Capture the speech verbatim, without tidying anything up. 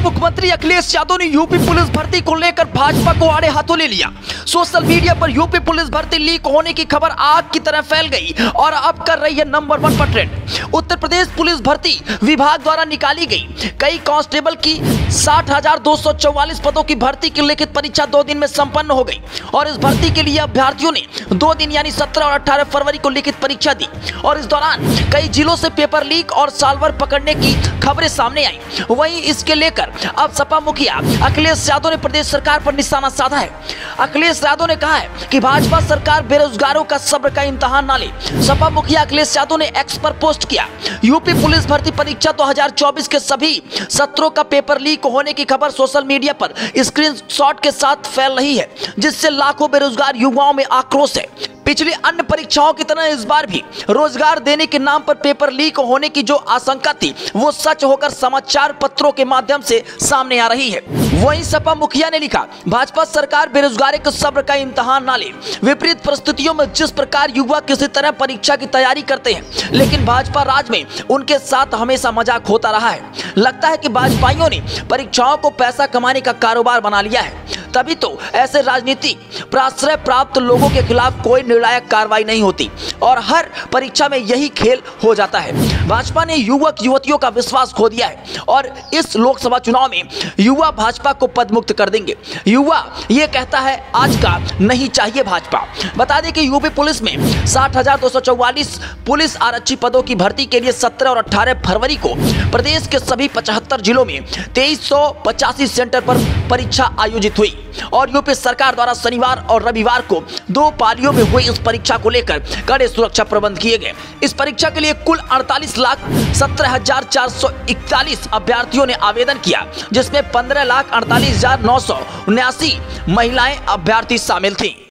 मुख्यमंत्री अखिलेश यादव ने UP police भर्ती को लेकर भाजपा को आड़े हाथों ले लिया। सोशल मीडिया पर यूपी पुलिस भर्ती लीक होने की खबर आग की तरह फैल गई और अब कर रही है नंबर वन पर ट्रेंड। उत्तर प्रदेश पुलिस भर्ती विभाग द्वारा निकाली गई कई कांस्टेबल की साठ हजार दो सौ चौवालीस पदों की भर्ती की लिखित परीक्षा दो दिन में संपन्न हो गई और इस भर्ती के लिए अभ्यर्थियों ने दो दिन यानी सत्रह और अठारह फरवरी को लिखित परीक्षा दी और इस दौरान कई जिलों से पेपर लीक और साल्वर पकड़ने की खबरें सामने आई। वहीं इसके लेकर अब सपा मुखिया अखिलेश यादव ने प्रदेश सरकार पर निशाना साधा है। अखिलेश यादव ने कहा है कि भाजपा सरकार बेरोजगारों का सब्र का इम्तिहान ना ले। सपा मुखिया अखिलेश यादव ने एक्स पर पोस्ट किया, यूपी पुलिस भर्ती परीक्षा दो हज़ार चौबीस के सभी सत्रों का पेपर लीक होने की खबर सोशल मीडिया पर स्क्रीनशॉट के साथ फैल रही है, जिससे लाखों बेरोजगार युवाओं में आक्रोश है। पिछली अन्य परीक्षाओं की तरह इस बार भी रोजगार देने के नाम पर पेपर लीक होने की जो आशंका थी वो सच होकर समाचार पत्रों के माध्यम से सामने आ रही है। वहीं सपा मुखिया ने लिखा, भाजपा सरकार बेरोजगारी के सब्र का इम्तिहान ना ले। विपरीत परिस्थितियों में जिस प्रकार युवा किसी तरह परीक्षा की तैयारी करते हैं, लेकिन भाजपा राज में उनके साथ हमेशा मजाक होता रहा है। लगता है कि भाजपाइयों ने परीक्षाओं को पैसा कमाने का कारोबार बना लिया है, तभी तो ऐसे राजनीतिक प्राश्रय प्राप्त लोगों के खिलाफ कोई निर्णायक कार्रवाई नहीं होती और हर परीक्षा में यही खेल हो जाता है। भाजपा ने युवक युवतियों का विश्वास खो दिया है और इस लोकसभा चुनाव में युवा भाजपा को पदमुक्त कर देंगे। युवा ये कहता है आज का नहीं चाहिए भाजपा। बता दें कि यूपी पुलिस में साठ हजार दो सौ चौवालीस पुलिस आरक्षी पदों की भर्ती के लिए सत्रह और अठारह फरवरी को प्रदेश के सभी पचहत्तर जिलों में तेईस सौ पचासी सेंटर पर परीक्षा आयोजित हुई और यूपी सरकार द्वारा शनिवार और रविवार को दो पालियों में हुई इस परीक्षा को लेकर कड़े सुरक्षा प्रबंध किए गए। इस परीक्षा के लिए कुल अड़तालीस लाख सत्रह हजार चार सौ इकतालीस अभ्यर्थियों ने आवेदन किया, जिसमें पंद्रह लाख अड़तालीस हजार नौ सौ उन्यासी महिलाएं अभ्यर्थी शामिल थीं।